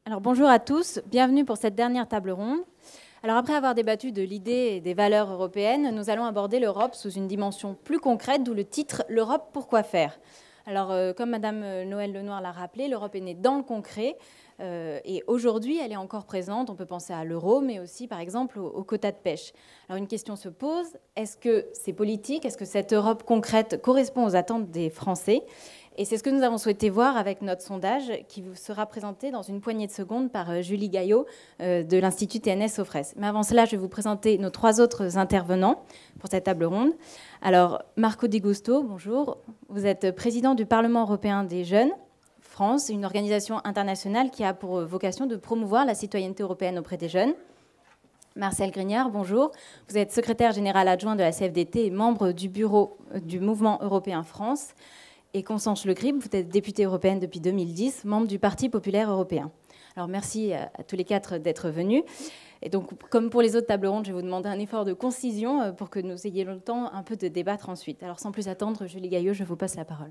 Alors bonjour à tous, bienvenue pour cette dernière table ronde. Alors après avoir débattu de l'idée et des valeurs européennes, nous allons aborder l'Europe sous une dimension plus concrète, d'où le titre « L'Europe, pourquoi faire ?» Alors comme Madame Noëlle Lenoir l'a rappelé, l'Europe est née dans le concret et aujourd'hui elle est encore présente. On peut penser à l'euro, mais aussi par exemple aux quotas de pêche. Alors une question se pose, est-ce que c'est politique? Est-ce que cette Europe concrète correspond aux attentes des Français? Et c'est ce que nous avons souhaité voir avec notre sondage qui vous sera présenté dans une poignée de secondes par Julie Gaillot de l'Institut TNS-Sofres. Mais avant cela, je vais vous présenter nos trois autres intervenants pour cette table ronde. Alors, Marco Di Gusto, bonjour. Vous êtes président du Parlement européen des jeunes, France, une organisation internationale qui a pour vocation de promouvoir la citoyenneté européenne auprès des jeunes. Marcel Grignard, bonjour. Vous êtes secrétaire général adjoint de la CFDT et membre du bureau du Mouvement européen France. Et Constance Le Grip, vous êtes députée européenne depuis 2010, membre du Parti populaire européen. Alors merci à tous les quatre d'être venus. Et donc, comme pour les autres tables rondes, je vais vous demander un effort de concision pour que nous ayons le temps un peu de débattre ensuite. Alors sans plus attendre, Julie Gaillot, je vous passe la parole.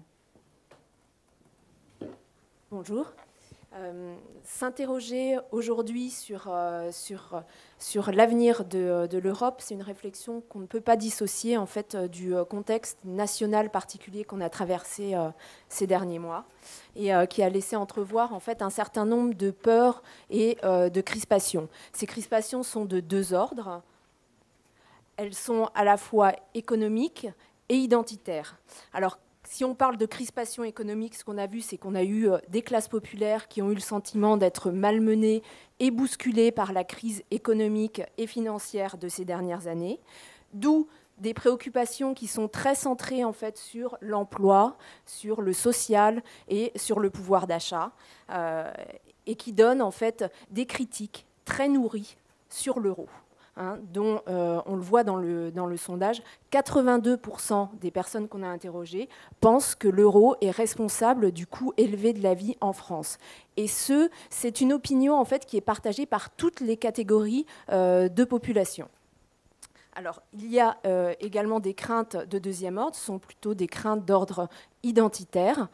Bonjour. S'interroger aujourd'hui sur l'avenir de l'Europe, c'est une réflexion qu'on ne peut pas dissocier en fait du contexte national particulier qu'on a traversé ces derniers mois et qui a laissé entrevoir en fait un certain nombre de peurs et de crispations. Ces crispations sont de deux ordres. Elles sont à la fois économiques et identitaires. Alors, si on parle de crispation économique, ce qu'on a vu, c'est qu'on a eu des classes populaires qui ont eu le sentiment d'être malmenées et bousculées par la crise économique et financière de ces dernières années, d'où des préoccupations qui sont très centrées en fait sur l'emploi, sur le social et sur le pouvoir d'achat, et qui donnent en fait des critiques très nourries sur l'euro. Dont on le voit dans le sondage, 82% des personnes qu'on a interrogées pensent que l'euro est responsable du coût élevé de la vie en France. Et c'est une opinion en fait qui est partagée par toutes les catégories de population. Alors, il y a également des craintes de deuxième ordre, ce sont plutôt des craintes d'ordre identitaire.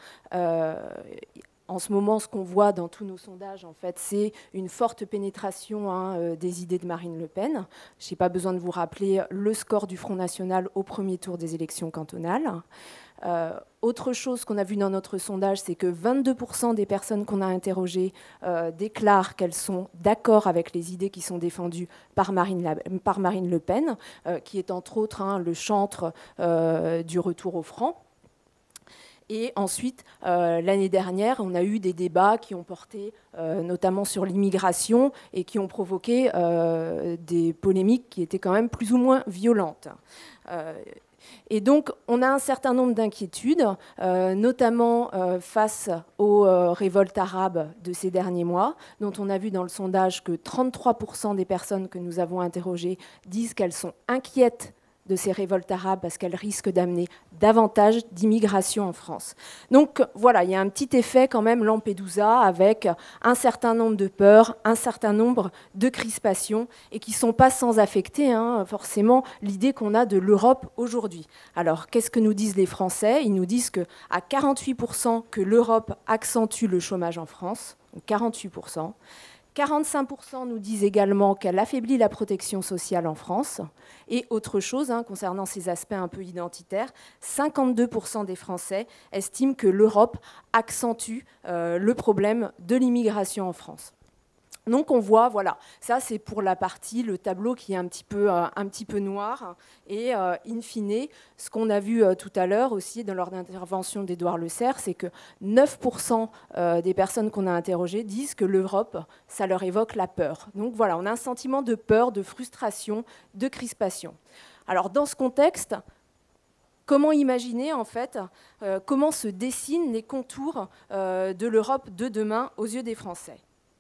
En ce moment, ce qu'on voit dans tous nos sondages, en fait, c'est une forte pénétration des idées de Marine Le Pen. Je n'ai pas besoin de vous rappeler le score du Front National au premier tour des élections cantonales. Autre chose qu'on a vu dans notre sondage, c'est que 22% des personnes qu'on a interrogées déclarent qu'elles sont d'accord avec les idées qui sont défendues par Marine Le Pen, qui est entre autres le chantre du retour au franc. Et ensuite, l'année dernière, on a eu des débats qui ont porté notamment sur l'immigration et qui ont provoqué des polémiques qui étaient quand même plus ou moins violentes. Et donc, on a un certain nombre d'inquiétudes, notamment face aux révoltes arabes de ces derniers mois, dont on a vu dans le sondage que 33% des personnes que nous avons interrogées disent qu'elles sont inquiètes de ces révoltes arabes parce qu'elles risquent d'amener davantage d'immigration en France. Donc voilà, il y a un petit effet quand même Lampedusa avec un certain nombre de peurs, un certain nombre de crispations et qui ne sont pas sans affecter forcément l'idée qu'on a de l'Europe aujourd'hui. Alors qu'est-ce que nous disent les Français? Ils nous disent qu'à 48% que l'Europe accentue le chômage en France, donc 48%. 45% nous disent également qu'elle affaiblit la protection sociale en France. Et autre chose, concernant ces aspects un peu identitaires, 52% des Français estiment que l'Europe accentue le problème de l'immigration en France. Donc on voit, voilà, ça c'est pour la partie, le tableau qui est un petit peu noir. Et in fine, ce qu'on a vu tout à l'heure aussi lors d'intervention d'Édouard Leclerc, c'est que 9% des personnes qu'on a interrogées disent que l'Europe, ça leur évoque la peur. Donc voilà, on a un sentiment de peur, de frustration, de crispation. Alors dans ce contexte, comment imaginer en fait, comment se dessinent les contours de l'Europe de demain aux yeux des Français ?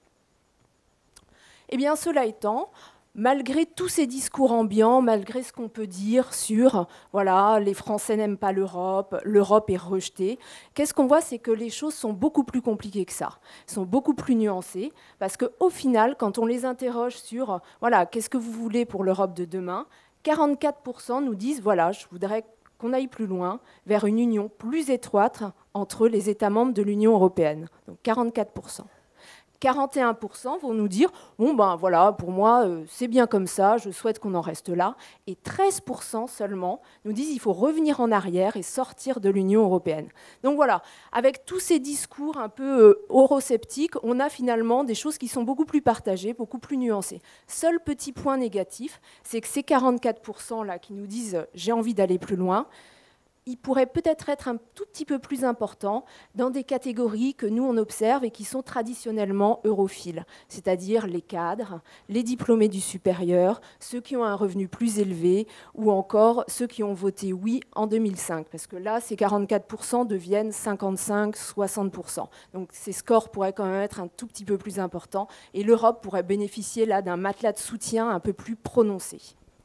Eh bien, cela étant, malgré tous ces discours ambiants, malgré ce qu'on peut dire sur voilà, les Français n'aiment pas l'Europe, l'Europe est rejetée, qu'est-ce qu'on voit, c'est que les choses sont beaucoup plus compliquées que ça, sont beaucoup plus nuancées, parce qu'au final, quand on les interroge sur voilà, qu'est-ce que vous voulez pour l'Europe de demain, 44% nous disent voilà, je voudrais qu'on aille plus loin, vers une union plus étroite entre les États membres de l'Union européenne. Donc 44%. 41% vont nous dire « Bon, ben voilà, pour moi, c'est bien comme ça, je souhaite qu'on en reste là ». Et 13% seulement nous disent « Il faut revenir en arrière et sortir de l'Union européenne ». Donc voilà, avec tous ces discours un peu eurosceptiques, on a finalement des choses qui sont beaucoup plus partagées, beaucoup plus nuancées. Seul petit point négatif, c'est que ces 44%-là qui nous disent « J'ai envie d'aller plus loin », il pourrait peut-être être un tout petit peu plus important dans des catégories que nous, on observe et qui sont traditionnellement europhiles, c'est-à-dire les cadres, les diplômés du supérieur, ceux qui ont un revenu plus élevé ou encore ceux qui ont voté oui en 2005. Parce que là, ces 44% deviennent 55-60%. Donc ces scores pourraient quand même être un tout petit peu plus importants et l'Europe pourrait bénéficier là d'un matelas de soutien un peu plus prononcé.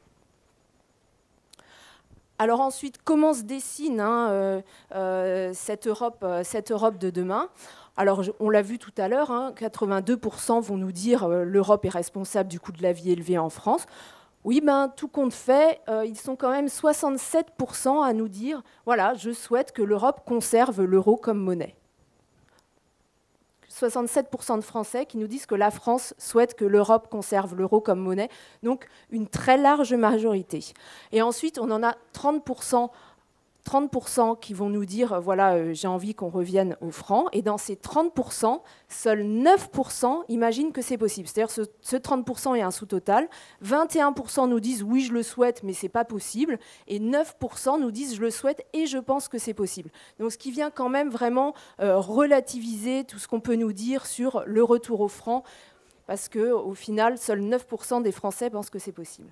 Alors ensuite, comment se dessine cette Europe de demain ? Alors on l'a vu tout à l'heure, 82% vont nous dire l'Europe est responsable du coût de la vie élevé en France. Oui, tout compte fait, ils sont quand même 67% à nous dire voilà, je souhaite que l'Europe conserve l'euro comme monnaie. 67% de Français qui nous disent que la France souhaite que l'Europe conserve l'euro comme monnaie, donc une très large majorité. Et ensuite, on en a 30% qui vont nous dire voilà, j'ai envie qu'on revienne au franc. Et dans ces 30%, seuls 9% imaginent que c'est possible. C'est-à-dire que ce 30% est un sous-total. 21% nous disent oui, je le souhaite, mais ce n'est pas possible. Et 9% nous disent je le souhaite et je pense que c'est possible. Donc ce qui vient quand même vraiment relativiser tout ce qu'on peut nous dire sur le retour au franc, parce qu'au final, seuls 9% des Français pensent que c'est possible.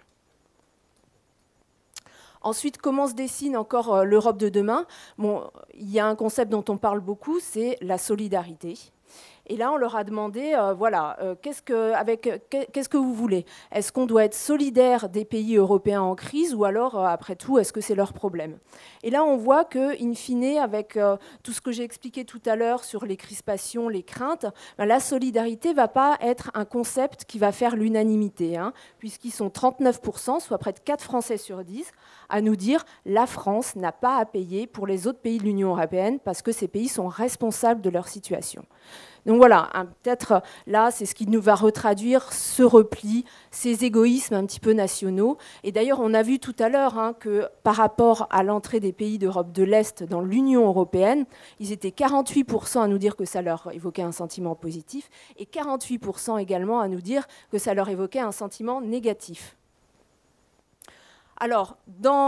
Ensuite, comment se dessine encore l'Europe de demain ? Bon, il y a un concept dont on parle beaucoup, c'est la solidarité. Et là, on leur a demandé, voilà, qu'est-ce que vous voulez ? Est-ce qu'on doit être solidaire des pays européens en crise ou alors, après tout, est-ce que c'est leur problème ? Et là, on voit que, in fine, avec tout ce que j'ai expliqué tout à l'heure sur les crispations, les craintes, la solidarité ne va pas être un concept qui va faire l'unanimité, puisqu'ils sont 39%, soit près de 4 Français sur 10, à nous dire la France n'a pas à payer pour les autres pays de l'Union européenne parce que ces pays sont responsables de leur situation. Donc voilà, peut-être là, c'est ce qui nous va retraduire ce repli, ces égoïsmes un petit peu nationaux. Et d'ailleurs, on a vu tout à l'heure que par rapport à l'entrée des pays d'Europe de l'Est dans l'Union européenne, ils étaient 48% à nous dire que ça leur évoquait un sentiment positif et 48% également à nous dire que ça leur évoquait un sentiment négatif. Alors,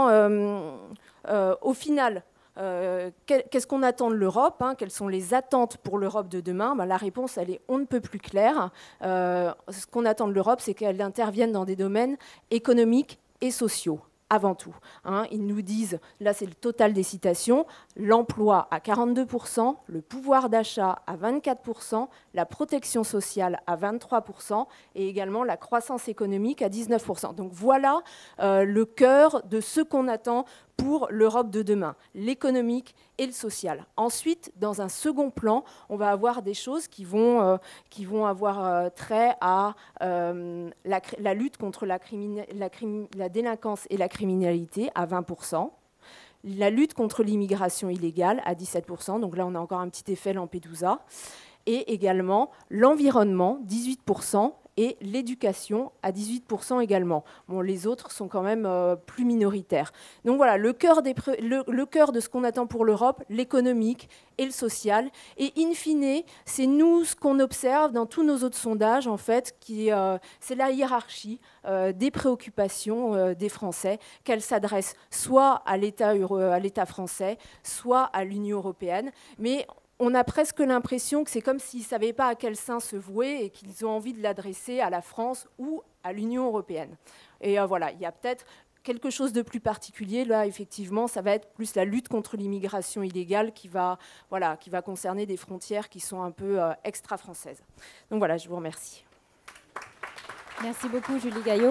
au final, qu'est-ce qu'on attend de l'Europe ? Quelles sont les attentes pour l'Europe de demain ? La réponse, elle est on ne peut plus claire. Ce qu'on attend de l'Europe, c'est qu'elle intervienne dans des domaines économiques et sociaux. Avant tout. Ils nous disent, là c'est le total des citations, l'emploi à 42%, le pouvoir d'achat à 24%, la protection sociale à 23% et également la croissance économique à 19%. Donc voilà le cœur de ce qu'on attend pour l'Europe de demain, l'économique et le social. Ensuite, dans un second plan, on va avoir des choses qui vont avoir trait à la lutte contre la délinquance et la criminalité à 20%, la lutte contre l'immigration illégale à 17%, donc là on a encore un petit effet Lampedusa, et également l'environnement, 18%, et l'éducation à 18% également. Bon, les autres sont quand même plus minoritaires. Donc voilà, le cœur de ce qu'on attend pour l'Europe, l'économique et le social. Et in fine, c'est nous ce qu'on observe dans tous nos autres sondages, en fait, c'est la hiérarchie des préoccupations des Français, qu'elles s'adressent soit à l'État français, soit à l'Union européenne. Mais on a presque l'impression que c'est comme s'ils ne savaient pas à quel sein se vouer et qu'ils ont envie de l'adresser à la France ou à l'Union européenne. Et voilà, il y a peut-être quelque chose de plus particulier. Là, effectivement, ça va être plus la lutte contre l'immigration illégale qui va concerner des frontières qui sont un peu extra-françaises. Donc voilà, je vous remercie. Merci beaucoup, Julie Gaillot.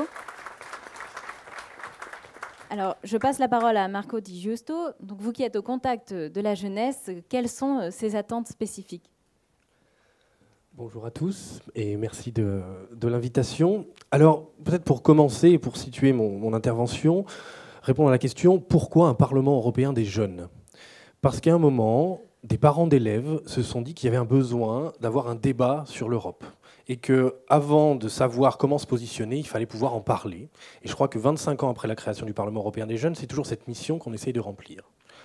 Alors, je passe la parole à Marco Di Giusto. Donc, vous qui êtes au contact de la jeunesse, quelles sont ses attentes spécifiques ? Bonjour à tous et merci de l'invitation. Alors, peut-être pour commencer et pour situer mon intervention, répondre à la question « Pourquoi un Parlement européen des jeunes ?» Parce qu'à un moment, des parents d'élèves se sont dit qu'il y avait un besoin d'avoir un débat sur l'Europe. et qu'avant de savoir comment se positionner, il fallait pouvoir en parler. Et je crois que 25 ans après la création du Parlement européen des jeunes, c'est toujours cette mission qu'on essaye de remplir.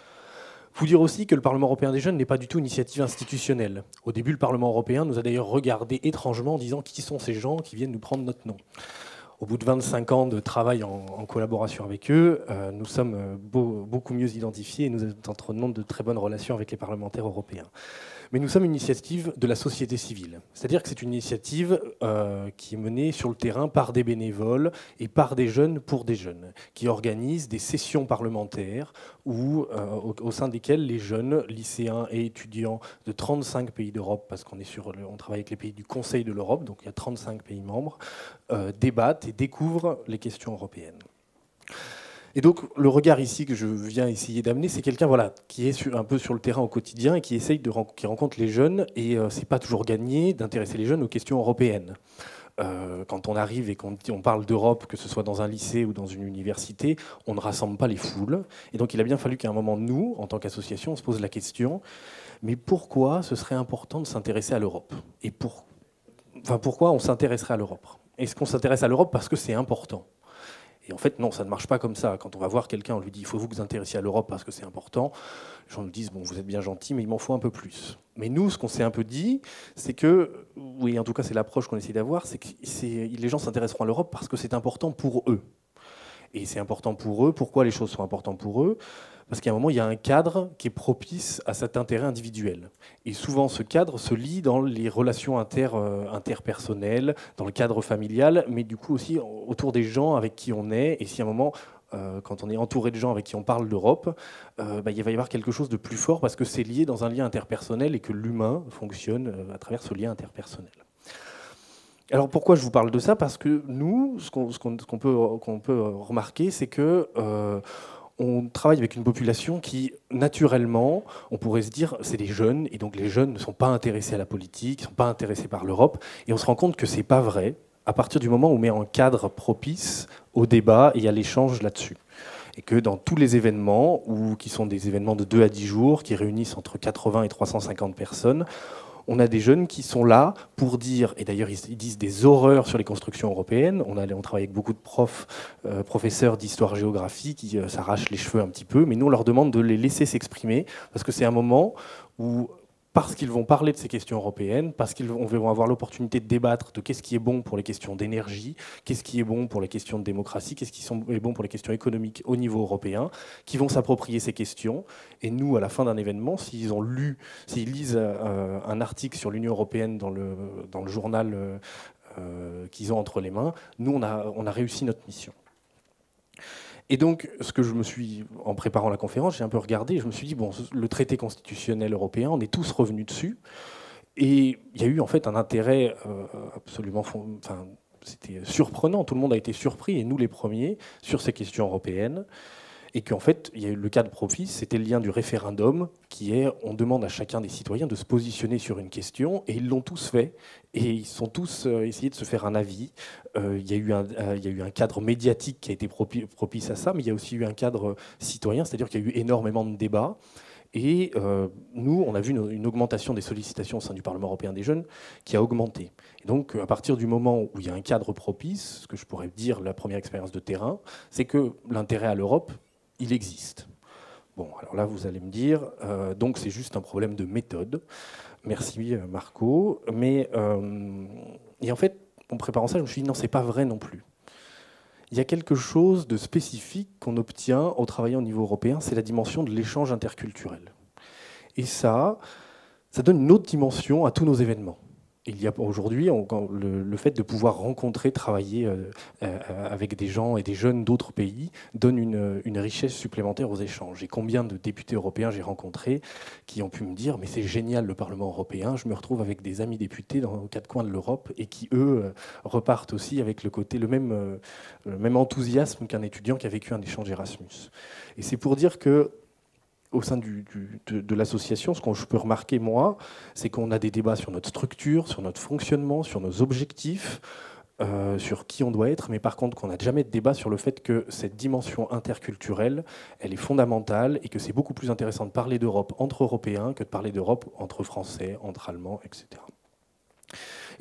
Il faut dire aussi que le Parlement européen des jeunes n'est pas du tout une initiative institutionnelle. Au début, le Parlement européen nous a d'ailleurs regardé étrangement en disant qui sont ces gens qui viennent nous prendre notre nom. Au bout de 25 ans de travail en collaboration avec eux, nous sommes beaucoup mieux identifiés et nous entretenons de très bonnes relations avec les parlementaires européens. Mais nous sommes une initiative de la société civile. C'est-à-dire que c'est une initiative qui est menée sur le terrain par des bénévoles et par des jeunes pour des jeunes, qui organisent des sessions parlementaires où, au sein desquelles les jeunes, lycéens et étudiants de 35 pays d'Europe, parce on travaille avec les pays du Conseil de l'Europe, donc il y a 35 pays membres, débattent et découvrent les questions européennes. Et donc, le regard ici que je viens essayer d'amener, c'est quelqu'un qui est un peu sur le terrain au quotidien et qui essaye qui rencontre les jeunes. Et c'est pas toujours gagné d'intéresser les jeunes aux questions européennes. Quand on arrive et qu'on parle d'Europe, que ce soit dans un lycée ou dans une université, on ne rassemble pas les foules. Et donc, il a bien fallu qu'à un moment, nous, en tant qu'association, on se pose la question, mais pourquoi ce serait important de s'intéresser à l'Europe ? Et pourquoi on s'intéresserait à l'Europe ? Est-ce qu'on s'intéresse à l'Europe parce que c'est important ? Et en fait, non, ça ne marche pas comme ça. Quand on va voir quelqu'un, on lui dit « il faut vous intéressiez à l'Europe parce que c'est important », les gens nous disent « bon, vous êtes bien gentil, mais il m'en faut un peu plus ». Mais nous, ce qu'on s'est un peu dit, c'est que, oui, en tout cas, c'est l'approche qu'on essaie d'avoir, c'est que les gens s'intéresseront à l'Europe parce que c'est important pour eux. Et c'est important pour eux. Pourquoi les choses sont importantes pour eux ? Parce qu'à un moment, il y a un cadre qui est propice à cet intérêt individuel. Et souvent, ce cadre se lie dans les relations interpersonnelles, dans le cadre familial, mais du coup aussi autour des gens avec qui on est. Et si à un moment, quand on est entouré de gens avec qui on parle d'Europe, il va y avoir quelque chose de plus fort parce que c'est lié dans un lien interpersonnel et que l'humain fonctionne à travers ce lien interpersonnel. Alors pourquoi je vous parle de ça ? Parce que nous, ce qu'on peut remarquer, c'est que on travaille avec une population qui, naturellement, on pourrait se dire, c'est des jeunes, et donc les jeunes ne sont pas intéressés à la politique, ne sont pas intéressés par l'Europe, et on se rend compte que ce n'est pas vrai, à partir du moment où on met un cadre propice au débat et à l'échange là-dessus. Et que dans tous les événements, qui sont des événements de 2 à 10 jours, qui réunissent entre 80 et 350 personnes, on a des jeunes qui sont là pour dire, et d'ailleurs ils disent des horreurs sur les constructions européennes, on travaille avec beaucoup de professeurs d'histoire-géographie qui s'arrachent les cheveux un petit peu, mais nous on leur demande de les laisser s'exprimer, parce que c'est un moment où, parce qu'ils vont parler de ces questions européennes, parce qu'ils vont avoir l'opportunité de débattre de qu'est-ce qui est bon pour les questions d'énergie, qu'est-ce qui est bon pour les questions de démocratie, qu'est-ce qui est bon pour les questions économiques au niveau européen, qui vont s'approprier ces questions. Et nous, à la fin d'un événement, s'ils lisent un article sur l'Union européenne dans le journal qu'ils ont entre les mains, nous, on a réussi notre mission. Et donc, en préparant la conférence, j'ai un peu regardé, et je me suis dit, bon, le traité constitutionnel européen, on est tous revenus dessus, et il y a eu en fait un intérêt absolument, c'était surprenant, tout le monde a été surpris, et nous les premiers, sur ces questions européennes, et qu'en fait, il y a eu le cadre propice, c'était le lien du référendum, qui est, on demande à chacun des citoyens de se positionner sur une question, et ils l'ont tous fait, et ils sont tous essayé de se faire un avis. Il y a eu un cadre médiatique qui a été propice à ça, mais il y a aussi eu un cadre citoyen, c'est-à-dire qu'il y a eu énormément de débats. Et nous, on a vu une augmentation des sollicitations au sein du Parlement européen des jeunes qui a augmenté. Et donc, à partir du moment où il y a un cadre propice, ce que je pourrais dire la première expérience de terrain, c'est que l'intérêt à l'Europe, il existe. Bon, alors là, vous allez me dire, donc c'est juste un problème de méthode. Merci, Marco. Mais, et en fait, en préparant ça, je me suis dit, non, c'est pas vrai non plus. Il y a quelque chose de spécifique qu'on obtient en travaillant au niveau européen, c'est la dimension de l'échange interculturel. Et ça donne une autre dimension à tous nos événements. Il y a aujourd'hui le fait de pouvoir rencontrer, travailler avec des gens et des jeunes d'autres pays donne une richesse supplémentaire aux échanges. Et combien de députés européens j'ai rencontrés qui ont pu me dire « mais c'est génial le Parlement européen, je me retrouve avec des amis députés aux 4 coins de l'Europe » et qui, eux, repartent aussi avec le même enthousiasme qu'un étudiant qui a vécu un échange Erasmus. Et c'est pour dire que au sein de l'association, ce que je peux remarquer, moi, c'est qu'on a des débats sur notre structure, sur notre fonctionnement, sur nos objectifs, sur qui on doit être, mais par contre qu'on n'a jamais de débat sur le fait que cette dimension interculturelle, elle est fondamentale et que c'est beaucoup plus intéressant de parler d'Europe entre Européens que de parler d'Europe entre Français, entre Allemands, etc. Et donc,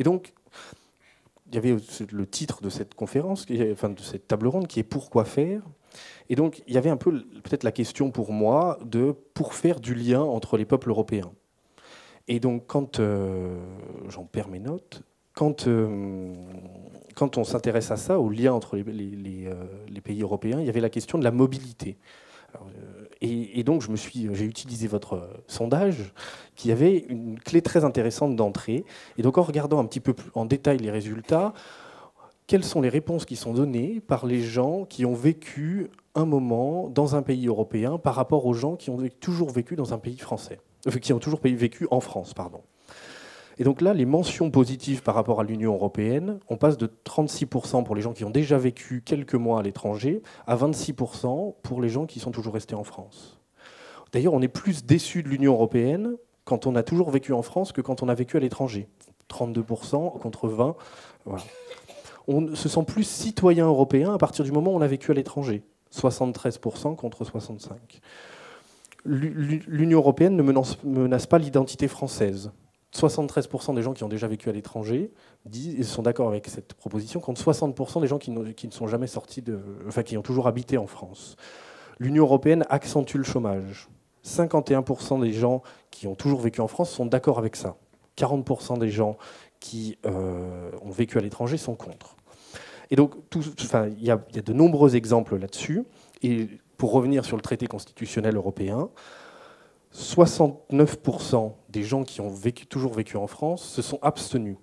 il y avait le titre de cette conférence, enfin de cette table ronde, qui est « Pourquoi faire ?» Et donc, il y avait un peu peut-être la question pour moi de pour faire du lien entre les peuples européens. Et donc, quand j'en perds mes notes, quand on s'intéresse à ça, au lien entre les pays européens, il y avait la question de la mobilité. Alors, et donc, j'ai utilisé votre sondage, qui avait une clé très intéressante d'entrée. Et donc, en regardant un petit peu plus en détail les résultats, quelles sont les réponses qui sont données par les gens qui ont vécu un moment dans un pays européen par rapport aux gens qui ont toujours vécu dans un pays français, qui ont toujours vécu en France, pardon. Et donc là, les mentions positives par rapport à l'Union européenne, on passe de 36% pour les gens qui ont déjà vécu quelques mois à l'étranger à 26% pour les gens qui sont toujours restés en France. D'ailleurs, on est plus déçu de l'Union européenne quand on a toujours vécu en France que quand on a vécu à l'étranger. 32% contre 20%. Voilà. On se sent plus citoyen européen à partir du moment où on a vécu à l'étranger. 73% contre 65%. L'Union européenne ne menace pas l'identité française. 73% des gens qui ont déjà vécu à l'étranger sont d'accord avec cette proposition, contre 60% des gens qui ne sont jamais sortis qui ont toujours habité en France. L'Union européenne accentue le chômage. 51% des gens qui ont toujours vécu en France sont d'accord avec ça. 40% des gens qui ont vécu à l'étranger sont contre. Et donc, il y a de nombreux exemples là-dessus. Et pour revenir sur le traité constitutionnel européen, 69% des gens qui ont toujours vécu en France se sont abstenus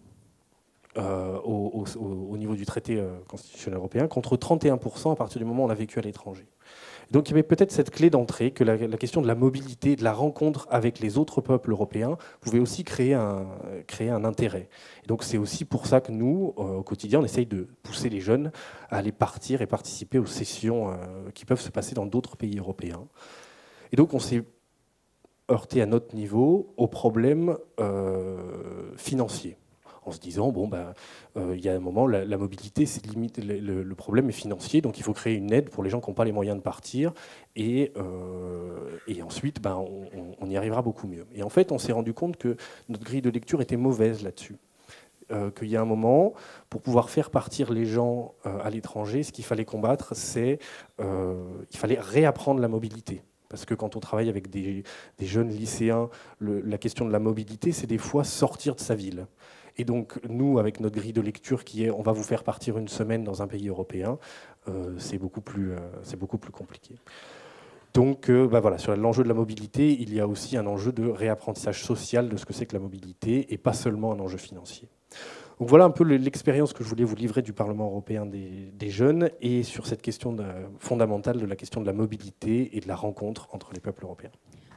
au niveau du traité constitutionnel européen, contre 31% à partir du moment où on a vécu à l'étranger. Donc il y avait peut-être cette clé d'entrée que la question de la mobilité, de la rencontre avec les autres peuples européens pouvait aussi créer un intérêt. Et donc c'est aussi pour ça que nous, au quotidien, on essaye de pousser les jeunes à aller partir et participer aux sessions qui peuvent se passer dans d'autres pays européens. Et donc on s'est heurté à notre niveau aux problèmes financiers, en se disant, il y a un moment, la mobilité, c'est limite, le problème est financier, donc il faut créer une aide pour les gens qui n'ont pas les moyens de partir, et ensuite, on y arrivera beaucoup mieux. Et en fait, on s'est rendu compte que notre grille de lecture était mauvaise là-dessus. Qu'il y a un moment, pour pouvoir faire partir les gens à l'étranger, ce qu'il fallait combattre, c'est il fallait réapprendre la mobilité. Parce que quand on travaille avec des jeunes lycéens, la question de la mobilité, c'est des fois sortir de sa ville. Et donc, nous, avec notre grille de lecture qui est « on va vous faire partir une semaine dans un pays européen », c'est beaucoup plus compliqué. Donc, voilà, sur l'enjeu de la mobilité, il y a aussi un enjeu de réapprentissage social de ce que c'est que la mobilité, et pas seulement un enjeu financier. Donc voilà un peu l'expérience que je voulais vous livrer du Parlement européen des jeunes, et sur cette question fondamentale de la question de la mobilité et de la rencontre entre les peuples européens.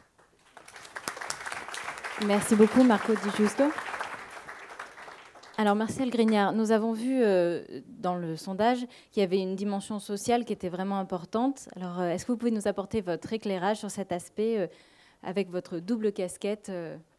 Merci beaucoup, Marco Di Giusto. Alors, Marcel Grignard, nous avons vu dans le sondage qu'il y avait une dimension sociale qui était vraiment importante. Alors, est-ce que vous pouvez nous apporter votre éclairage sur cet aspect avec votre double casquette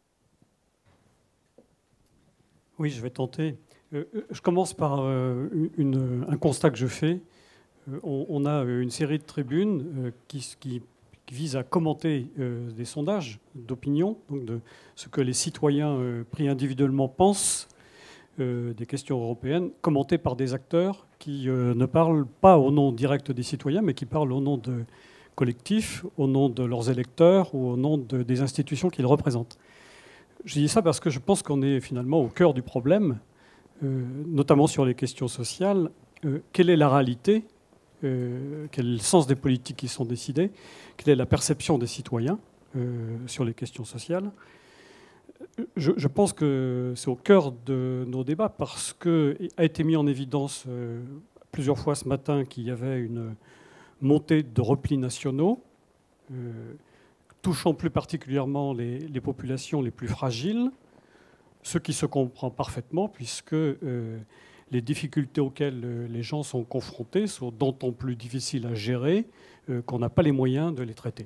Oui, je vais tenter. Je commence par un constat que je fais. On a une série de tribunes qui vise à commenter des sondages d'opinion, donc de ce que les citoyens pris individuellement pensent des questions européennes, commentées par des acteurs qui ne parlent pas au nom direct des citoyens, mais qui parlent au nom de collectifs, au nom de leurs électeurs ou au nom des institutions qu'ils représentent. Je dis ça parce que je pense qu'on est finalement au cœur du problème, notamment sur les questions sociales. Quelle est la réalité ? Quel est le sens des politiques qui sont décidées? Quelle est la perception des citoyens sur les questions sociales? Je pense que c'est au cœur de nos débats parce qu'il a été mis en évidence plusieurs fois ce matin qu'il y avait une montée de replis nationaux touchant plus particulièrement les populations les plus fragiles, ce qui se comprend parfaitement puisque les difficultés auxquelles les gens sont confrontés sont d'autant plus difficiles à gérer qu'on n'a pas les moyens de les traiter.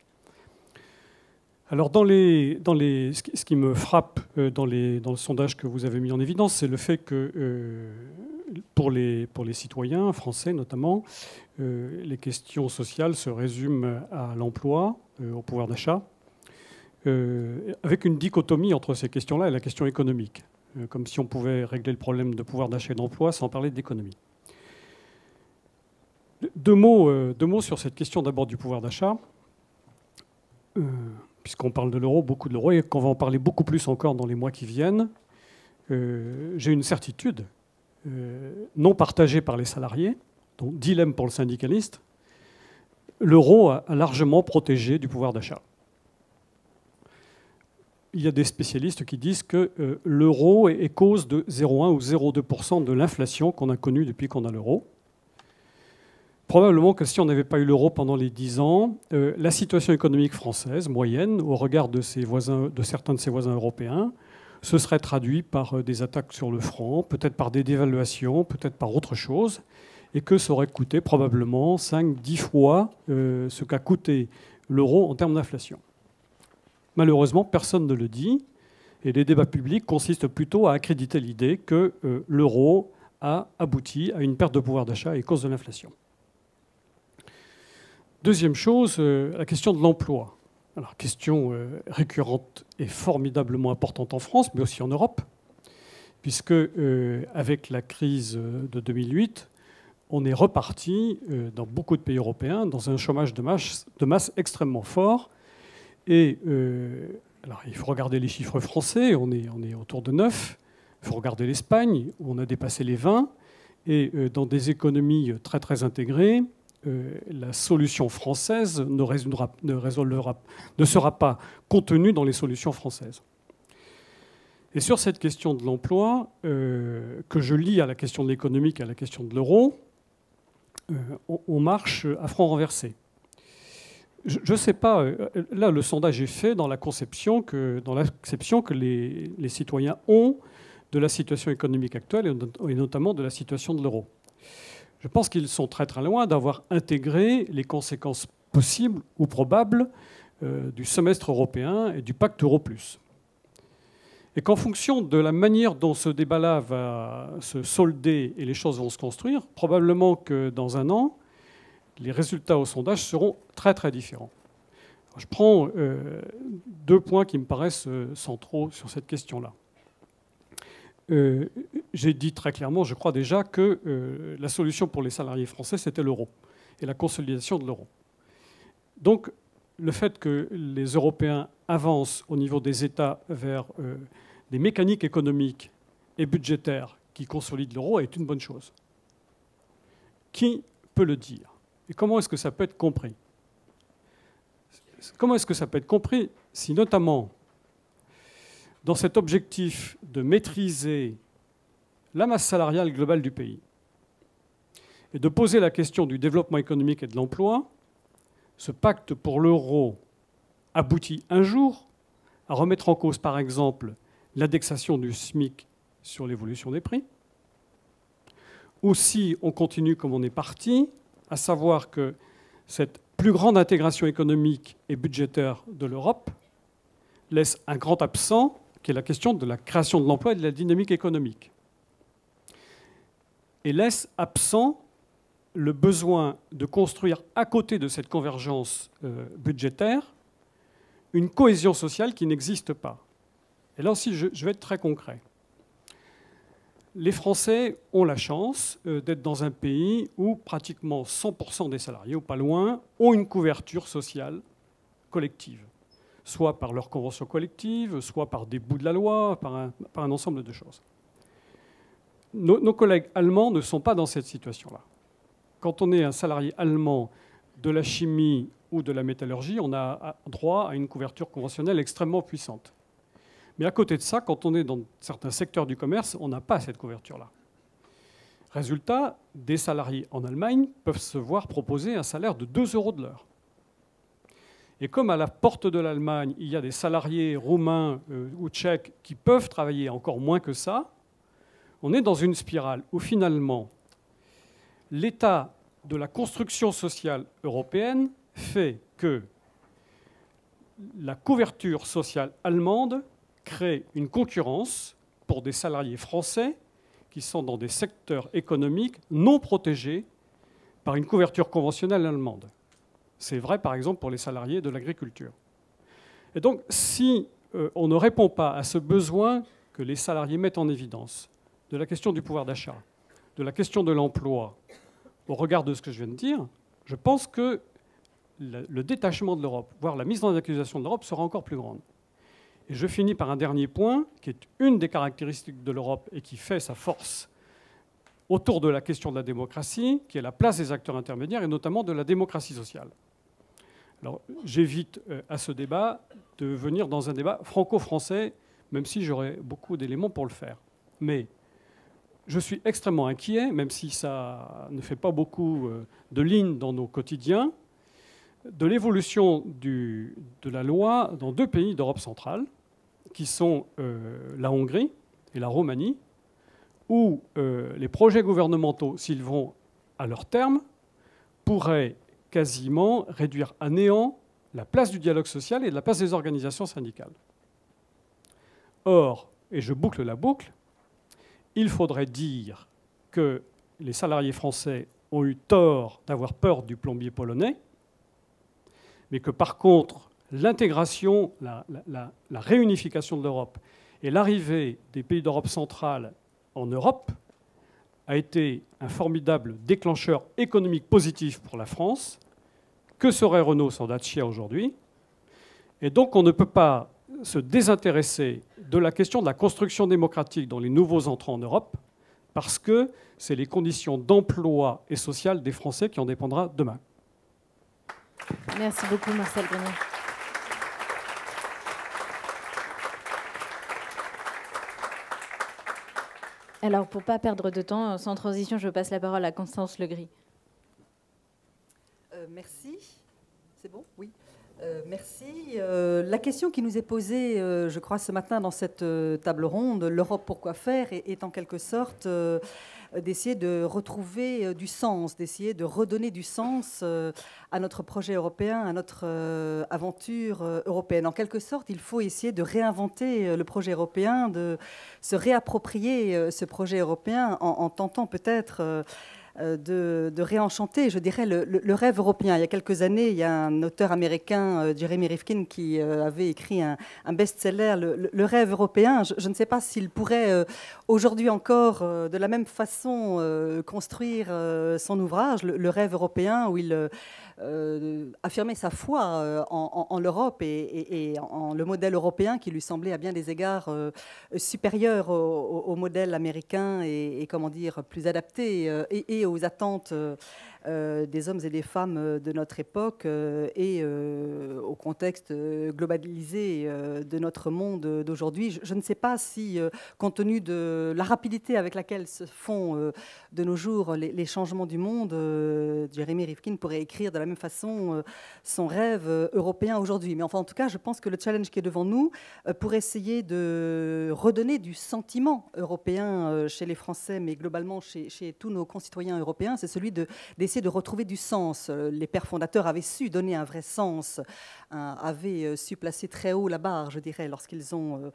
Alors, ce qui me frappe dans le sondage que vous avez mis en évidence, c'est le fait que pour les citoyens français notamment, les questions sociales se résument à l'emploi, au pouvoir d'achat, avec une dichotomie entre ces questions-là et la question économique. comme si on pouvait régler le problème de pouvoir d'achat et d'emploi sans parler d'économie. Deux mots sur cette question d'abord du pouvoir d'achat, puisqu'on parle de l'euro, beaucoup de l'euro, et qu'on va en parler beaucoup plus encore dans les mois qui viennent. J'ai une certitude non partagée par les salariés, donc dilemme pour le syndicaliste, l'euro a largement protégé du pouvoir d'achat. Il y a des spécialistes qui disent que l'euro est cause de 0,1 ou 0,2% de l'inflation qu'on a connue depuis qu'on a l'euro. Probablement que si on n'avait pas eu l'euro pendant les 10 ans, la situation économique française, moyenne, au regard de certains de ses voisins européens, se serait traduite par des attaques sur le franc, peut-être par des dévaluations, peut-être par autre chose, et que ça aurait coûté probablement 5-10 fois ce qu'a coûté l'euro en termes d'inflation. Malheureusement, personne ne le dit, et les débats publics consistent plutôt à accréditer l'idée que l'euro a abouti à une perte de pouvoir d'achat à cause de l'inflation. Deuxième chose, la question de l'emploi. Alors, question récurrente et formidablement importante en France, mais aussi en Europe, puisque avec la crise de 2008, on est reparti dans beaucoup de pays européens dans un chômage de masse extrêmement fort. Et alors, il faut regarder les chiffres français, on est autour de 9. Il faut regarder l'Espagne, où on a dépassé les 20. Et dans des économies très très intégrées, la solution française ne sera pas contenue dans les solutions françaises. Et sur cette question de l'emploi, que je lie à la question de l'économique et à la question de l'euro, on marche à front renversé. Je ne sais pas, là le sondage est fait dans l'acception que les citoyens ont de la situation économique actuelle et notamment de la situation de l'euro. Je pense qu'ils sont très très loin d'avoir intégré les conséquences possibles ou probables du semestre européen et du pacte Euro+. Et qu'en fonction de la manière dont ce débat-là va se solder et les choses vont se construire, probablement que dans un an, les résultats au sondage seront très très différents. Alors, je prends deux points qui me paraissent centraux sur cette question-là. J'ai dit très clairement, je crois déjà, que la solution pour les salariés français, c'était l'euro et la consolidation de l'euro. Donc, le fait que les Européens avancent au niveau des États vers des mécaniques économiques et budgétaires qui consolident l'euro est une bonne chose. Qui peut le dire? Et comment est-ce que ça peut être compris? Comment est-ce que ça peut être compris si, notamment, dans cet objectif de maîtriser la masse salariale globale du pays et de poser la question du développement économique et de l'emploi, ce pacte pour l'euro aboutit un jour à remettre en cause, par exemple, l'indexation du SMIC sur l'évolution des prix, ou si on continue comme on est parti, à savoir que cette plus grande intégration économique et budgétaire de l'Europe laisse un grand absent, qui est la question de la création de l'emploi et de la dynamique économique. Et laisse absent le besoin de construire à côté de cette convergence budgétaire une cohésion sociale qui n'existe pas. Et là aussi, je vais être très concret. Les Français ont la chance d'être dans un pays où pratiquement 100% des salariés, ou pas loin, ont une couverture sociale collective, soit par leur convention collective, soit par des bouts de la loi, par un ensemble de choses. Nos collègues allemands ne sont pas dans cette situation-là. Quand on est un salarié allemand de la chimie ou de la métallurgie, on a droit à une couverture conventionnelle extrêmement puissante. Mais à côté de ça, quand on est dans certains secteurs du commerce, on n'a pas cette couverture-là. Résultat, des salariés en Allemagne peuvent se voir proposer un salaire de 2 € de l'heure. Et comme à la porte de l'Allemagne, il y a des salariés roumains ou tchèques qui peuvent travailler encore moins que ça, on est dans une spirale où finalement, l'état de la construction sociale européenne fait que la couverture sociale allemande crée une concurrence pour des salariés français qui sont dans des secteurs économiques non protégés par une couverture conventionnelle allemande. C'est vrai, par exemple, pour les salariés de l'agriculture. Et donc, si on ne répond pas à ce besoin que les salariés mettent en évidence, de la question du pouvoir d'achat, de la question de l'emploi, au regard de ce que je viens de dire, je pense que le détachement de l'Europe, voire la mise en accusation de l'Europe, sera encore plus grande. Et je finis par un dernier point, qui est une des caractéristiques de l'Europe et qui fait sa force autour de la question de la démocratie, qui est la place des acteurs intermédiaires et notamment de la démocratie sociale. Alors, j'évite à ce débat de venir dans un débat franco-français, même si j'aurais beaucoup d'éléments pour le faire. Mais je suis extrêmement inquiet, même si ça ne fait pas beaucoup de lignes dans nos quotidiens, de l'évolution de la loi dans 2 pays d'Europe centrale, qui sont la Hongrie et la Roumanie, où les projets gouvernementaux, s'ils vont à leur terme, pourraient quasiment réduire à néant la place du dialogue social et de la place des organisations syndicales. Or, et je boucle la boucle, il faudrait dire que les salariés français ont eu tort d'avoir peur du plombier polonais, mais que par contre, l'intégration, la réunification de l'Europe et l'arrivée des pays d'Europe centrale en Europe a été un formidable déclencheur économique positif pour la France. Que serait Renault sans Dacia aujourd'hui? Et donc on ne peut pas se désintéresser de la question de la construction démocratique dans les nouveaux entrants en Europe, parce que c'est les conditions d'emploi et sociales des Français qui en dépendra demain. Merci beaucoup, Marcel Grenier. Alors, pour ne pas perdre de temps, sans transition, je passe la parole à Constance Legris. Merci. C'est bon? Oui. Merci. La question qui nous est posée, je crois, ce matin dans cette table ronde, l'Europe pourquoi faire, est en quelque sorte d'essayer de retrouver du sens, d'essayer de redonner du sens à notre projet européen, à notre aventure européenne. En quelque sorte, il faut essayer de réinventer le projet européen, de se réapproprier ce projet européen en tentant peut-être de réenchanter, je dirais, le rêve européen. Il y a quelques années, il y a un auteur américain, Jeremy Rifkin, qui avait écrit un best-seller, le rêve européen. Je ne sais pas s'il pourrait aujourd'hui encore, de la même façon, construire son ouvrage, le rêve européen, où il affirmait sa foi en l'Europe et en le modèle européen qui lui semblait à bien des égards supérieur au modèle américain et comment dire, plus adapté et aux attentes des hommes et des femmes de notre époque et au contexte globalisé de notre monde d'aujourd'hui. Je ne sais pas si, compte tenu de la rapidité avec laquelle se font de nos jours les changements du monde, Jeremy Rifkin pourrait écrire de la même façon son rêve européen aujourd'hui. Mais enfin, en tout cas, je pense que le challenge qui est devant nous pour essayer de redonner du sentiment européen chez les Français, mais globalement chez tous nos concitoyens européens, c'est celui d'essayer de retrouver du sens. Les pères fondateurs avaient su donner un vrai sens, avaient su placer très haut la barre, je dirais, lorsqu'ils ont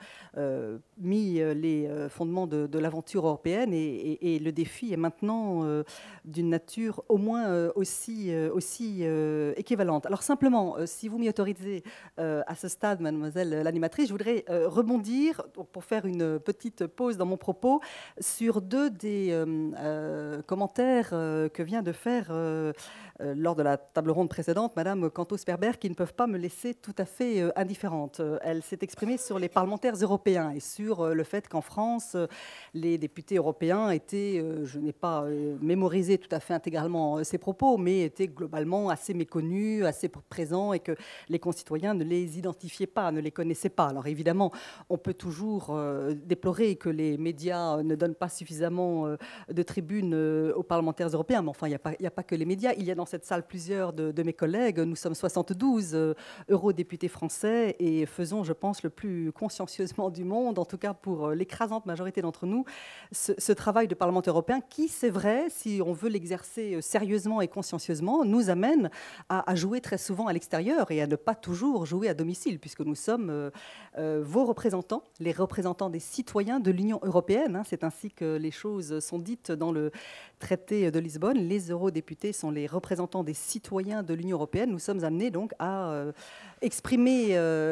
mis les fondements de l'aventure européenne. Et le défi est maintenant d'une nature au moins aussi équivalente. Alors simplement, si vous m'y autorisez à ce stade, mademoiselle l'animatrice, je voudrais rebondir, pour faire une petite pause dans mon propos, sur 2 des commentaires que vient de faire lors de la table ronde précédente Madame Cantos-Perber, qui ne peuvent pas me laisser tout à fait indifférente. Elle s'est exprimée sur les parlementaires européens et sur le fait qu'en France, les députés européens étaient, je n'ai pas mémorisé tout à fait intégralement ces propos, mais étaient globalement assez méconnus, assez présents et que les concitoyens ne les identifiaient pas, ne les connaissaient pas. Alors évidemment, on peut toujours déplorer que les médias ne donnent pas suffisamment de tribunes aux parlementaires européens, mais enfin, il n'y a pas que les médias. Il y a dans cette salle plusieurs de mes collègues. Nous sommes 72 eurodéputés français et faisons, je pense, le plus consciencieusement du monde, en tout cas pour l'écrasante majorité d'entre nous, ce travail de Parlement européen qui, c'est vrai, si on veut l'exercer sérieusement et consciencieusement, nous amène à jouer très souvent à l'extérieur et à ne pas toujours jouer à domicile, puisque nous sommes vos représentants, les représentants des citoyens de l'Union européenne. C'est ainsi que les choses sont dites dans le traité de Lisbonne. Les eurodéputés eurodéputés sont les représentants des citoyens de l'Union européenne, nous sommes amenés donc à exprimer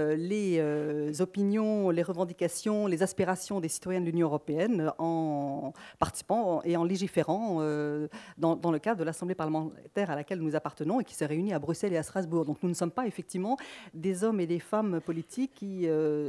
les opinions, les revendications, les aspirations des citoyens de l'Union européenne en participant et en légiférant dans le cadre de l'Assemblée parlementaire à laquelle nous appartenons et qui s'est réunie à Bruxelles et à Strasbourg. Donc nous ne sommes pas effectivement des hommes et des femmes politiques qui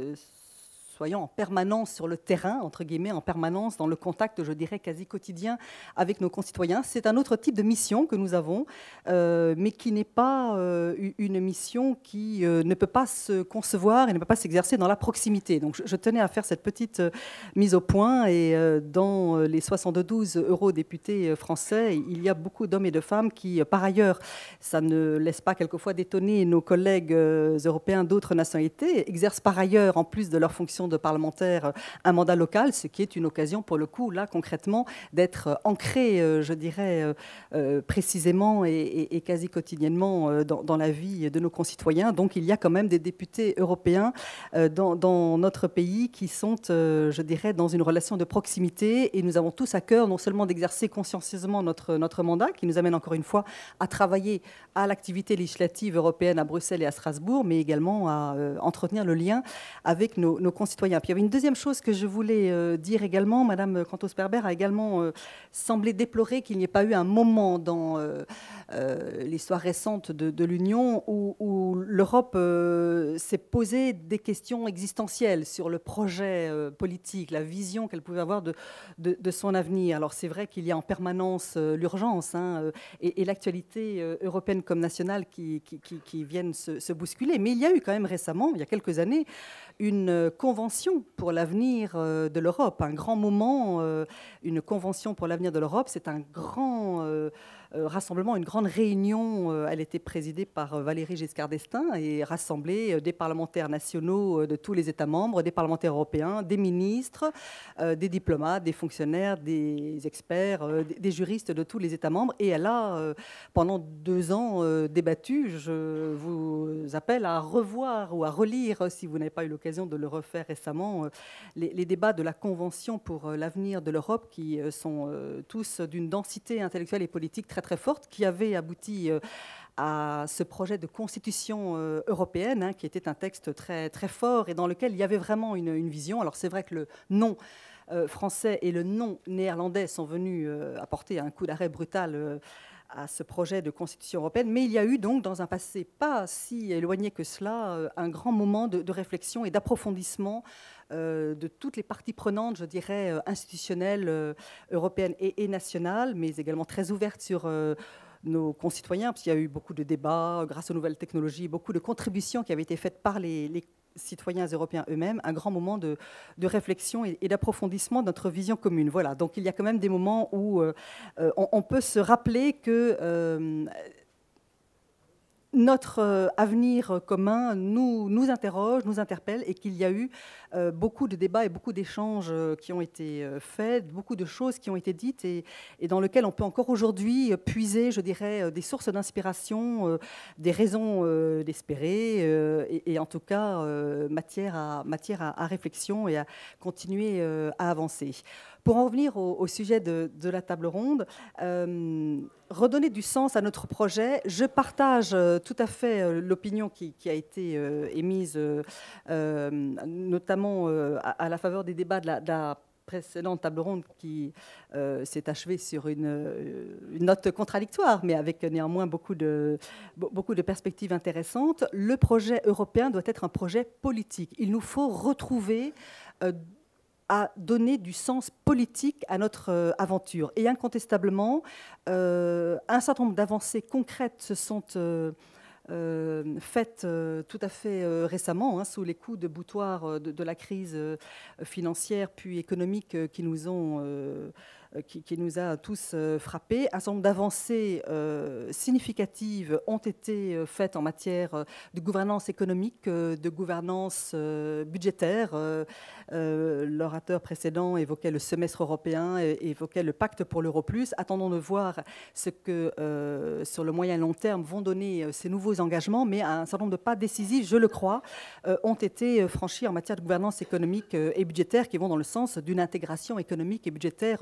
soyons en permanence sur le terrain, entre guillemets, en permanence dans le contact, je dirais, quasi quotidien avec nos concitoyens. C'est un autre type de mission que nous avons, mais qui n'est pas une mission qui ne peut pas se concevoir et ne peut pas s'exercer dans la proximité. Donc je tenais à faire cette petite mise au point. Et dans les 72 eurodéputés français, il y a beaucoup d'hommes et de femmes qui, par ailleurs, ça ne laisse pas quelquefois d'étonner nos collègues européens d'autres nationalités, exercent par ailleurs, en plus de leur fonction de parlementaire, un mandat local, ce qui est une occasion pour le coup, là, concrètement, d'être ancré, je dirais, précisément et quasi quotidiennement dans la vie de nos concitoyens. Donc il y a quand même des députés européens dans notre pays qui sont, je dirais, dans une relation de proximité, et nous avons tous à cœur non seulement d'exercer consciencieusement notre mandat, qui nous amène encore une fois à travailler à l'activité législative européenne à Bruxelles et à Strasbourg, mais également à entretenir le lien avec nos concitoyens. Puis il y avait une deuxième chose que je voulais dire également. Madame Cantos-Perber a également semblé déplorer qu'il n'y ait pas eu un moment dans l'histoire récente de l'Union où l'Europe s'est posé des questions existentielles sur le projet politique, la vision qu'elle pouvait avoir de son avenir. Alors c'est vrai qu'il y a en permanence l'urgence et l'actualité européenne comme nationale qui viennent se bousculer. Mais il y a eu quand même récemment, il y a quelques années, une convention pour l'avenir de l'Europe, un grand moment, une convention pour l'avenir de l'Europe. C'est un grand rassemblement, une grande réunion. Elle était présidée par Valéry Giscard d'Estaing et rassemblait des parlementaires nationaux de tous les États membres, des parlementaires européens, des ministres, des diplomates, des fonctionnaires, des experts, des juristes de tous les États membres. Et elle a, pendant 2 ans, débattu. Je vous appelle à revoir ou à relire, si vous n'avez pas eu l'occasion de le refaire récemment, les débats de la Convention pour l'avenir de l'Europe, qui sont tous d'une densité intellectuelle et politique très très forte, qui avait abouti à ce projet de constitution européenne, qui était un texte très, très fort et dans lequel il y avait vraiment une vision. Alors c'est vrai que le nom français et le nom néerlandais sont venus apporter un coup d'arrêt brutal à ce projet de constitution européenne, mais il y a eu donc dans un passé pas si éloigné que cela un grand moment de réflexion et d'approfondissement de toutes les parties prenantes, je dirais, institutionnelles, européennes et nationales, mais également très ouvertes sur nos concitoyens, parce qu'il y a eu beaucoup de débats grâce aux nouvelles technologies, beaucoup de contributions qui avaient été faites par les citoyens européens eux-mêmes, un grand moment de réflexion et d'approfondissement de notre vision commune. Voilà, donc il y a quand même des moments où on peut se rappeler que notre avenir commun nous interroge, nous interpelle, et qu'il y a eu beaucoup de débats et beaucoup d'échanges qui ont été faits, beaucoup de choses qui ont été dites et dans lesquelles on peut encore aujourd'hui puiser, je dirais, des sources d'inspiration, des raisons d'espérer et en tout cas matière à réflexion et à continuer à avancer. Pour en revenir au sujet de la table ronde, redonner du sens à notre projet, je partage tout à fait l'opinion qui a été émise, notamment à la faveur des débats de la précédente table ronde qui s'est achevée sur une note contradictoire, mais avec néanmoins beaucoup de perspectives intéressantes. Le projet européen doit être un projet politique. Il nous faut retrouver à donner du sens politique à notre aventure. Et incontestablement, un certain nombre d'avancées concrètes se sont faites tout à fait récemment, sous les coups de boutoir de la crise financière puis économique qui nous a tous frappés. Un certain nombre d'avancées significatives ont été faites en matière de gouvernance économique, de gouvernance budgétaire. L'orateur précédent évoquait le semestre européen, évoquait le pacte pour l'euro plus. Attendons de voir ce que, sur le moyen et long terme, vont donner ces nouveaux engagements, mais un certain nombre de pas décisifs, je le crois, ont été franchis en matière de gouvernance économique et budgétaire qui vont dans le sens d'une intégration économique et budgétaire renforcée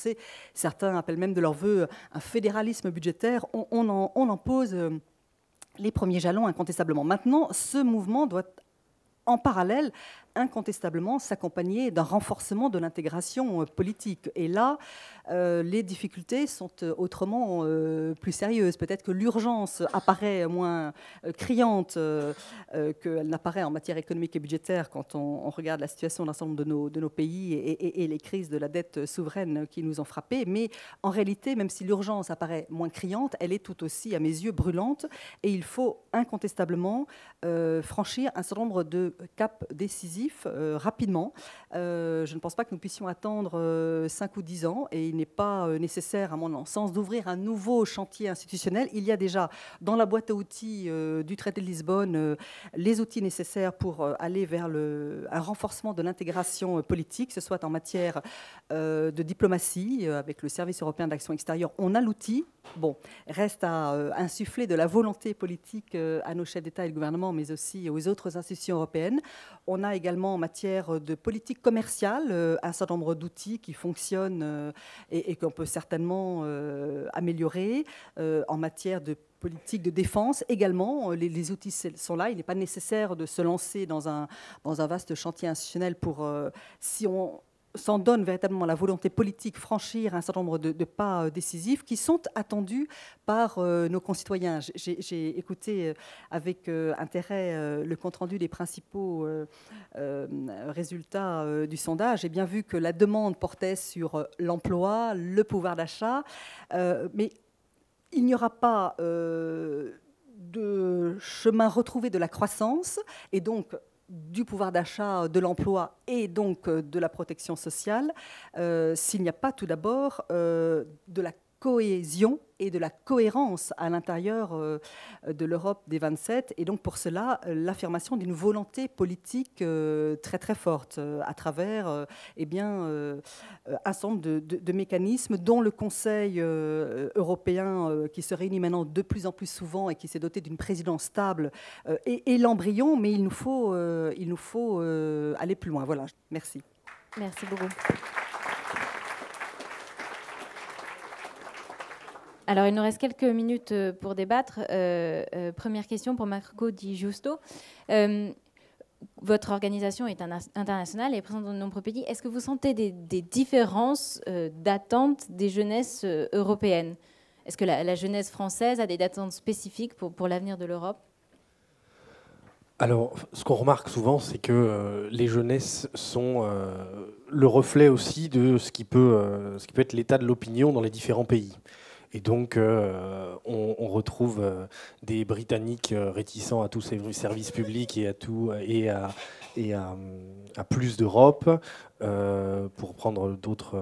renforcer. Certains appellent même de leur vœu un fédéralisme budgétaire. On en pose les premiers jalons incontestablement. Maintenant, ce mouvement doit en parallèle incontestablement s'accompagner d'un renforcement de l'intégration politique. Et là, les difficultés sont autrement plus sérieuses. Peut-être que l'urgence apparaît moins criante qu'elle n'apparaît en matière économique et budgétaire quand on regarde la situation d'un certain nombre de nos pays et les crises de la dette souveraine qui nous ont frappés. Mais en réalité, même si l'urgence apparaît moins criante, elle est tout aussi, à mes yeux, brûlante. Et il faut incontestablement franchir un certain nombre de caps décisifs rapidement. Je ne pense pas que nous puissions attendre 5 ou 10 ans et il n'est pas nécessaire, à mon sens, d'ouvrir un nouveau chantier institutionnel. Il y a déjà dans la boîte à outils du traité de Lisbonne les outils nécessaires pour aller vers un renforcement de l'intégration politique, que ce soit en matière de diplomatie, avec le service européen d'action extérieure. On a l'outil. Bon, reste à insuffler de la volonté politique à nos chefs d'État et de gouvernement, mais aussi aux autres institutions européennes. On a également en matière de politique commerciale un certain nombre d'outils qui fonctionnent et qu'on peut certainement améliorer. En matière de politique de défense également, les outils sont là. Il n'est pas nécessaire de se lancer dans un vaste chantier institutionnel pour, si on s'en donne véritablement la volonté politique, franchir un certain nombre de pas décisifs qui sont attendus par nos concitoyens. J'ai écouté avec intérêt le compte-rendu des principaux résultats du sondage. J'ai bien vu que la demande portait sur l'emploi, le pouvoir d'achat, mais il n'y aura pas de chemin retrouvé de la croissance et donc du pouvoir d'achat, de l'emploi et donc de la protection sociale, s'il n'y a pas tout d'abord de la cohésion et de la cohérence à l'intérieur de l'Europe des 27. Et donc pour cela, l'affirmation d'une volonté politique très très forte à travers un certain nombre de mécanismes dont le Conseil européen, qui se réunit maintenant de plus en plus souvent et qui s'est doté d'une présidence stable, est l'embryon, mais il nous faut aller plus loin. Voilà, merci. Merci beaucoup. Alors, il nous reste quelques minutes pour débattre. Première question pour Marco Di Giusto. Votre organisation est internationale et présente dans de nombreux pays. Est-ce que vous sentez des différences d'attente des jeunesses européennes? Est-ce que la jeunesse française a des attentes spécifiques pour l'avenir de l'Europe? Alors, ce qu'on remarque souvent, c'est que les jeunesses sont le reflet aussi de ce qui peut être l'état de l'opinion dans les différents pays. Et donc, on retrouve des Britanniques réticents à tous ces services publics et à plus d'Europe, pour prendre d'autres,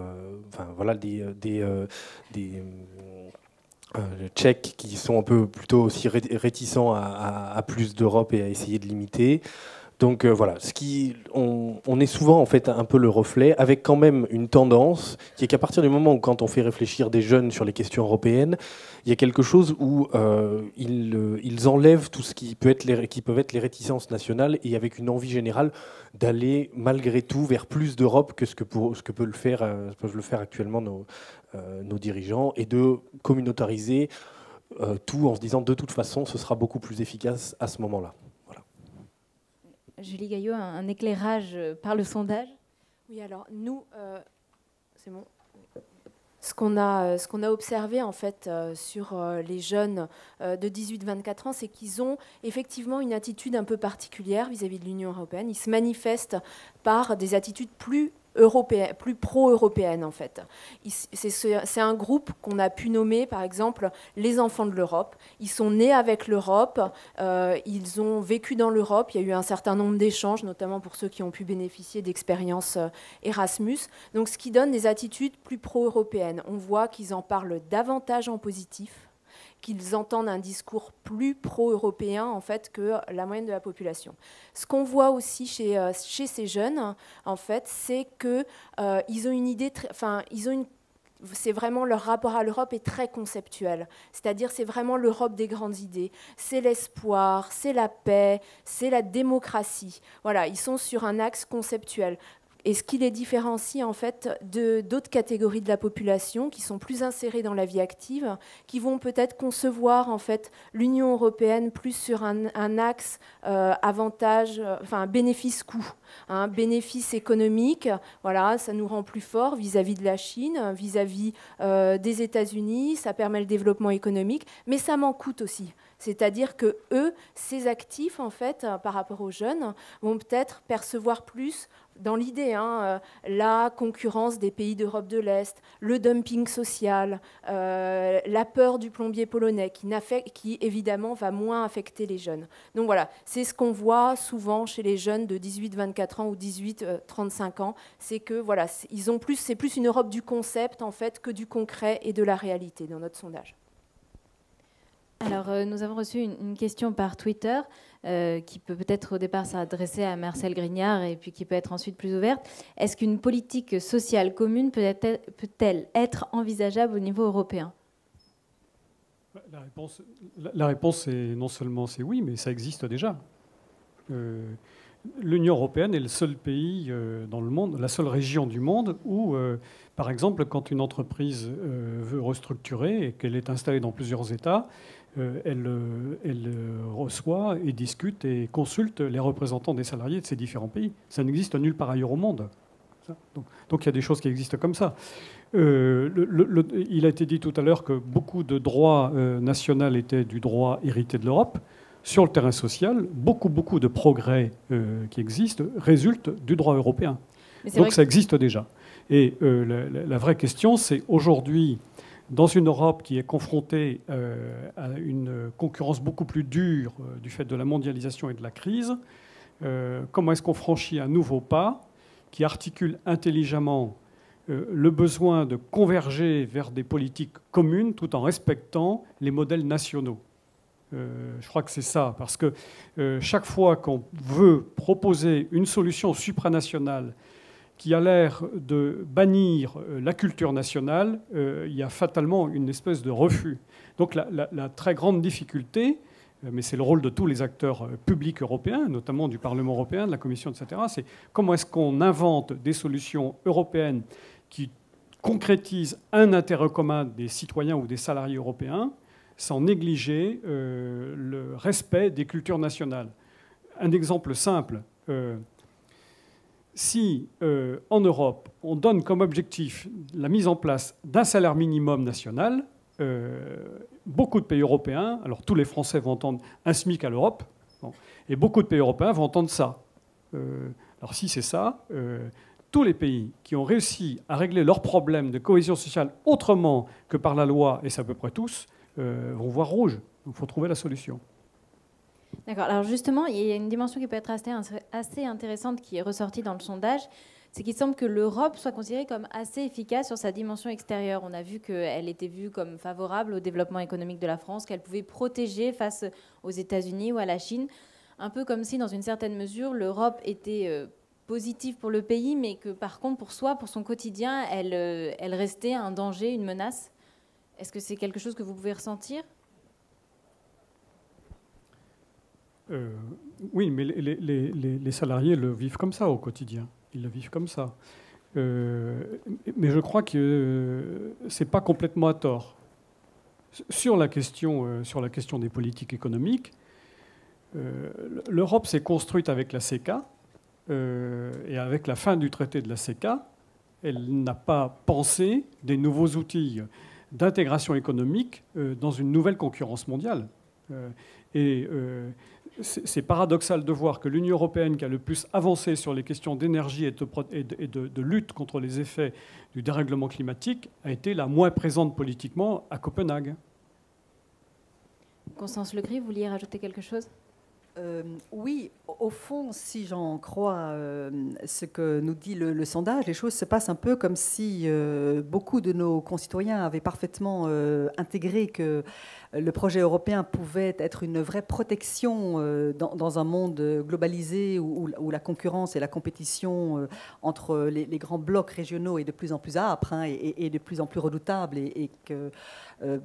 des Tchèques qui sont un peu plutôt aussi réticents à plus d'Europe et à essayer de limiter. Donc voilà, on est souvent en fait un peu le reflet, avec quand même une tendance qui est qu'à partir du moment où quand on fait réfléchir des jeunes sur les questions européennes, il y a quelque chose où ils enlèvent tout ce qui peuvent être les réticences nationales et avec une envie générale d'aller malgré tout vers plus d'Europe que ce que peuvent le faire actuellement nos dirigeants et de communautariser tout en se disant de toute façon ce sera beaucoup plus efficace à ce moment-là. Julie Gaillot, un éclairage par le sondage? Oui, alors nous, c'est bon. Ce qu'on a observé en fait sur les jeunes de 18-24 ans, c'est qu'ils ont effectivement une attitude un peu particulière vis-à-vis de l'Union européenne. Ils se manifestent par des attitudes plus pro-européennes en fait. C'est un groupe qu'on a pu nommer par exemple les enfants de l'Europe. Ils sont nés avec l'Europe, ils ont vécu dans l'Europe, il y a eu un certain nombre d'échanges, notamment pour ceux qui ont pu bénéficier d'expériences Erasmus, donc ce qui donne des attitudes plus pro-européennes. On voit qu'ils en parlent davantage en positif, qu'ils entendent un discours plus pro-européen en fait que la moyenne de la population. Ce qu'on voit aussi chez ces jeunes, en fait, c'est que ils ont une idée, c'est vraiment leur rapport à l'Europe est très conceptuel. C'est-à-dire, c'est vraiment l'Europe des grandes idées. C'est l'espoir, c'est la paix, c'est la démocratie. Voilà, ils sont sur un axe conceptuel. et ce qui les différencie en fait d'autres catégories de la population qui sont plus insérées dans la vie active, qui vont peut-être concevoir en fait l'Union européenne plus sur un axe avantage, enfin bénéfice-coût, hein, bénéfice économique. Voilà, ça nous rend plus forts vis-à-vis de la Chine, vis-à-vis des États-Unis. Ça permet le développement économique, mais ça m'en coûte aussi. C'est-à-dire que eux, ces actifs en fait, par rapport aux jeunes, vont peut-être percevoir plus, dans l'idée, hein, la concurrence des pays d'Europe de l'Est, le dumping social, la peur du plombier polonais qui évidemment va moins affecter les jeunes. Donc voilà, c'est ce qu'on voit souvent chez les jeunes de 18-24 ans ou 18-35 ans, c'est que voilà, c'est plus une Europe du concept en fait que du concret et de la réalité dans notre sondage. Alors, nous avons reçu une question par Twitter qui peut peut-être au départ s'adresser à Marcel Grignard et puis qui peut être ensuite plus ouverte. Est-ce qu'une politique sociale commune peut-elle être envisageable au niveau européen ? La réponse est non seulement c'est oui, mais ça existe déjà. L'Union européenne est le seul pays dans le monde, la seule région du monde où, par exemple, quand une entreprise veut restructurer et qu'elle est installée dans plusieurs États, elle reçoit et discute et consulte les représentants des salariés de ces différents pays. Ça n'existe nulle part ailleurs au monde. Donc il y a des choses qui existent comme ça. Il a été dit tout à l'heure que beaucoup de droit national étaient du droit hérité de l'Europe. Sur le terrain social, beaucoup de progrès qui existent résultent du droit européen. Donc ça existe déjà. Et la vraie question, c'est aujourd'hui, dans une Europe qui est confrontée à une concurrence beaucoup plus dure du fait de la mondialisation et de la crise, comment est-ce qu'on franchit un nouveau pas qui articule intelligemment le besoin de converger vers des politiques communes tout en respectant les modèles nationaux. Je crois que c'est ça, parce que chaque fois qu'on veut proposer une solution supranationale qui a l'air de bannir la culture nationale, il y a fatalement une espèce de refus. Donc la très grande difficulté, mais c'est le rôle de tous les acteurs publics européens, notamment du Parlement européen, de la Commission, etc., c'est comment est-ce qu'on invente des solutions européennes qui concrétisent un intérêt commun des citoyens ou des salariés européens, sans négliger le respect des cultures nationales. Un exemple simple, si en Europe, on donne comme objectif la mise en place d'un salaire minimum national, beaucoup de pays européens, alors tous les Français vont entendre un SMIC à l'Europe, bon, et beaucoup de pays européens vont entendre ça. Alors si c'est ça, tous les pays qui ont réussi à régler leurs problèmes de cohésion sociale autrement que par la loi, et c'est à peu près tous, vont voir rouge. Donc il faut trouver la solution. D'accord. Alors justement, il y a une dimension qui peut être assez intéressante qui est ressortie dans le sondage, c'est qu'il semble que l'Europe soit considérée comme assez efficace sur sa dimension extérieure. On a vu qu'elle était vue comme favorable au développement économique de la France, qu'elle pouvait protéger face aux États-Unis ou à la Chine, un peu comme si, dans une certaine mesure, l'Europe était positive pour le pays, mais que par contre, pour soi, pour son quotidien, elle restait un danger, une menace. Est-ce que c'est quelque chose que vous pouvez ressentir ? Oui, mais les salariés le vivent comme ça au quotidien. Ils le vivent comme ça. Mais je crois que ce n'est pas complètement à tort. Sur la question des politiques économiques, l'Europe s'est construite avec la CECA, et avec la fin du traité de la CECA, elle n'a pas pensé des nouveaux outils d'intégration économique dans une nouvelle concurrence mondiale. C'est paradoxal de voir que l'Union européenne, qui a le plus avancé sur les questions d'énergie et de lutte contre les effets du dérèglement climatique, a été la moins présente politiquement à Copenhague. Constance Legris, vous vouliez rajouter quelque chose ? Oui, au fond, si j'en crois ce que nous dit le sondage, les choses se passent un peu comme si beaucoup de nos concitoyens avaient parfaitement intégré que le projet européen pouvait être une vraie protection dans un monde globalisé où la concurrence et la compétition entre les grands blocs régionaux est de plus en plus âpre, hein, et de plus en plus redoutable, et que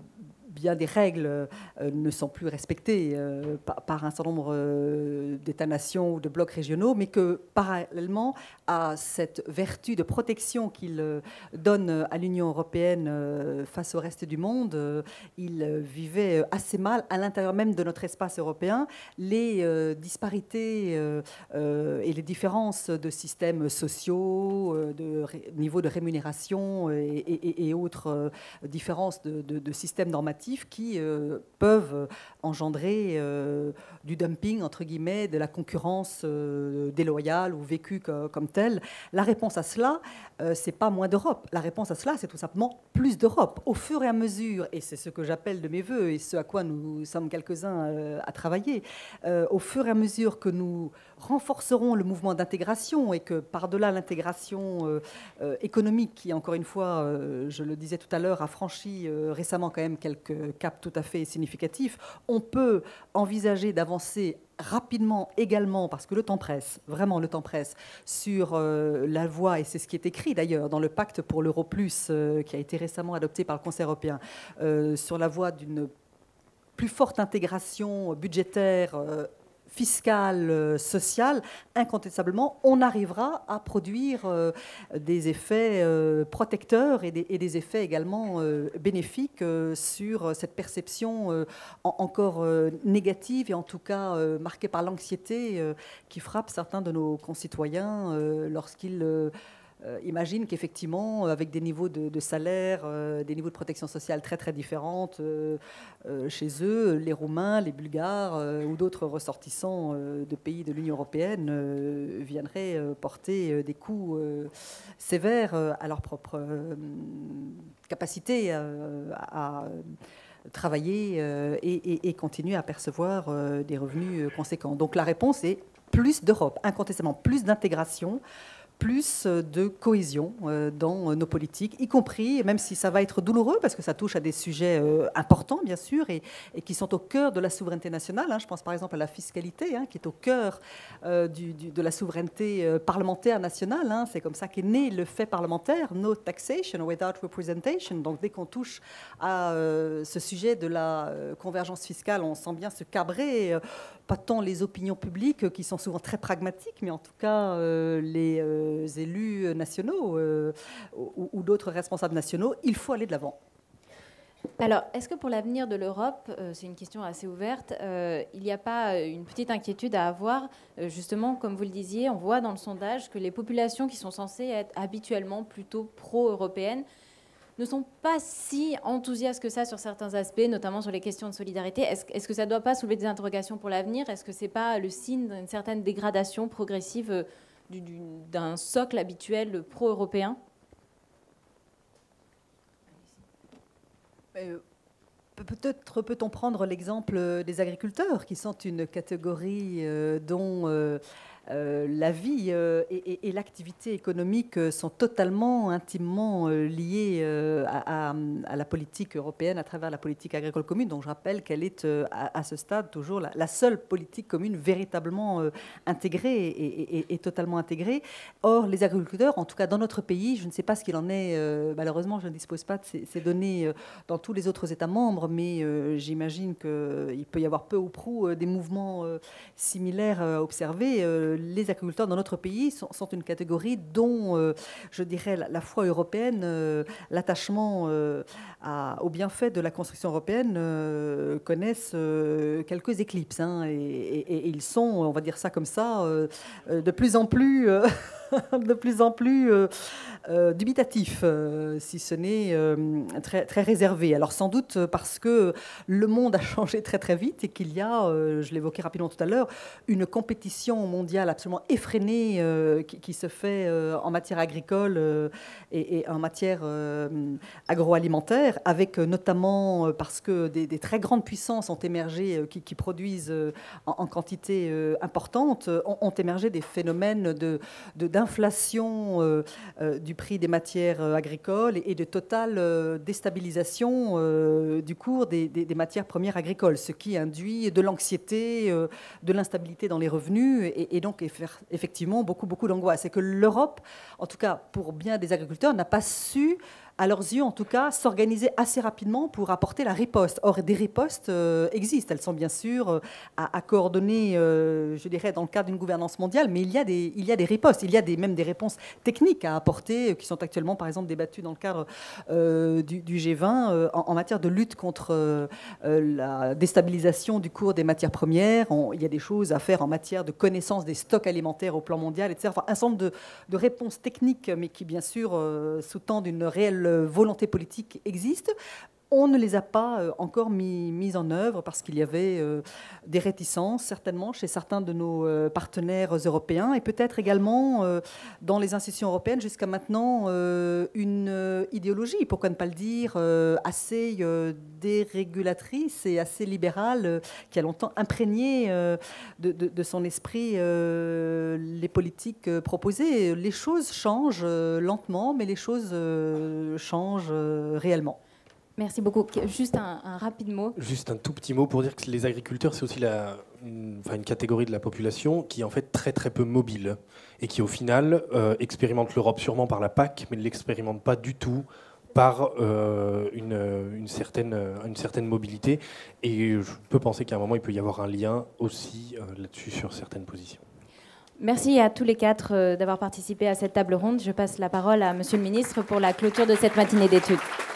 bien des règles ne sont plus respectées par un certain nombre d'États-nations ou de blocs régionaux, mais que parallèlement à cette vertu de protection qu'il donne à l'Union européenne face au reste du monde, il vivait assez mal à l'intérieur même de notre espace européen les disparités et les différences de systèmes sociaux, de niveau de rémunération et autres différences de systèmes normatifs qui peuvent engendrer du dumping, entre guillemets, de la concurrence déloyale ou vécue comme telle. La réponse à cela, c'est pas moins d'Europe. La réponse à cela, c'est tout simplement plus d'Europe. Au fur et à mesure, et c'est ce que j'appelle de mes voeux et ce à quoi nous sommes quelques-uns à travailler, au fur et à mesure que nous renforcerons le mouvement d'intégration et que par-delà l'intégration économique qui, encore une fois, je le disais tout à l'heure, a franchi récemment quand même quelques caps tout à fait significatifs, on peut envisager d'avancer rapidement également, parce que le temps presse, vraiment le temps presse, sur la voie, et c'est ce qui est écrit d'ailleurs dans le pacte pour l'Euro Plus qui a été récemment adopté par le Conseil européen, sur la voie d'une plus forte intégration budgétaire, fiscale, sociale, incontestablement, on arrivera à produire des effets protecteurs et des effets également bénéfiques sur cette perception encore négative et en tout cas marquée par l'anxiété qui frappe certains de nos concitoyens lorsqu'ils imagine qu'effectivement, avec des niveaux de salaire, des niveaux de protection sociale très très différentes chez eux, les Roumains, les Bulgares ou d'autres ressortissants de pays de l'Union européenne viendraient porter des coups sévères à leur propre capacité à travailler et continuer à percevoir des revenus conséquents. Donc la réponse est plus d'Europe, incontestablement plus d'intégration, plus de cohésion dans nos politiques, y compris, même si ça va être douloureux, parce que ça touche à des sujets importants, bien sûr, et qui sont au cœur de la souveraineté nationale. Je pense par exemple à la fiscalité, qui est au cœur de la souveraineté parlementaire nationale. C'est comme ça qu'est né le fait parlementaire, no taxation without representation. Donc dès qu'on touche à ce sujet de la convergence fiscale, on sent bien se cabrer, pas tant les opinions publiques, qui sont souvent très pragmatiques, mais en tout cas les élus nationaux ou d'autres responsables nationaux, il faut aller de l'avant. Alors, est-ce que pour l'avenir de l'Europe, c'est une question assez ouverte, il n'y a pas une petite inquiétude à avoir justement, comme vous le disiez, on voit dans le sondage que les populations qui sont censées être habituellement plutôt pro-européennes ne sont pas si enthousiastes que ça sur certains aspects, notamment sur les questions de solidarité. Est-ce que ça ne doit pas soulever des interrogations pour l'avenir? Est-ce que ce n'est pas le signe d'une certaine dégradation progressive d'un socle habituel pro-européen? Peut-être peut-on prendre l'exemple des agriculteurs, qui sont une catégorie dont la vie et l'activité économique sont totalement, intimement liées à la politique européenne à travers la politique agricole commune, dont je rappelle qu'elle est à ce stade toujours la seule politique commune véritablement intégrée et totalement intégrée. Or, les agriculteurs, en tout cas dans notre pays, je ne sais pas ce qu'il en est, malheureusement je ne dispose pas de ces données dans tous les autres États membres, mais j'imagine qu'il peut y avoir peu ou prou des mouvements similaires observés. Les agriculteurs dans notre pays sont une catégorie dont, je dirais, la foi européenne, l'attachement au bienfait de la construction européenne connaissent quelques éclipses. Et ils sont, on va dire ça comme ça, de plus en plus... de plus en plus dubitatif, si ce n'est très, très réservé. Alors sans doute parce que le monde a changé très très vite et qu'il y a, je l'évoquais rapidement tout à l'heure, une compétition mondiale absolument effrénée qui se fait en matière agricole et en matière agroalimentaire, avec notamment parce que des très grandes puissances ont émergé qui produisent en quantité importante, ont émergé des phénomènes d'inflation du prix des matières agricoles et de totale déstabilisation du cours des matières premières agricoles, ce qui induit de l'anxiété, de l'instabilité dans les revenus et donc effectivement beaucoup d'angoisse. Et que l'Europe, en tout cas pour bien des agriculteurs, n'a pas su à leurs yeux en tout cas, s'organiser assez rapidement pour apporter la riposte. Or, des ripostes existent. Elles sont bien sûr à coordonner, je dirais, dans le cadre d'une gouvernance mondiale, mais il y a des ripostes. Il y a même des réponses techniques à apporter qui sont actuellement, par exemple, débattues dans le cadre du G20 en matière de lutte contre la déstabilisation du cours des matières premières. Il y a des choses à faire en matière de connaissance des stocks alimentaires au plan mondial, etc. Enfin, un certain nombre de réponses techniques, mais qui, bien sûr, sous-tendent une réelle volonté politique existent. On ne les a pas encore mis en œuvre parce qu'il y avait des réticences, certainement, chez certains de nos partenaires européens et peut-être également dans les institutions européennes jusqu'à maintenant une idéologie, pourquoi ne pas le dire, assez dérégulatrice et assez libérale qui a longtemps imprégné de son esprit les politiques proposées. Les choses changent lentement, mais les choses changent réellement. Merci beaucoup. Juste un rapide mot. Juste un tout petit mot pour dire que les agriculteurs, c'est aussi une catégorie de la population qui est en fait très très peu mobile et qui au final expérimente l'Europe sûrement par la PAC, mais ne l'expérimente pas du tout par une certaine mobilité. Et je peux penser qu'à un moment, il peut y avoir un lien aussi là-dessus sur certaines positions. Merci à tous les quatre d'avoir participé à cette table ronde. Je passe la parole à Monsieur le Ministre pour la clôture de cette matinée d'études.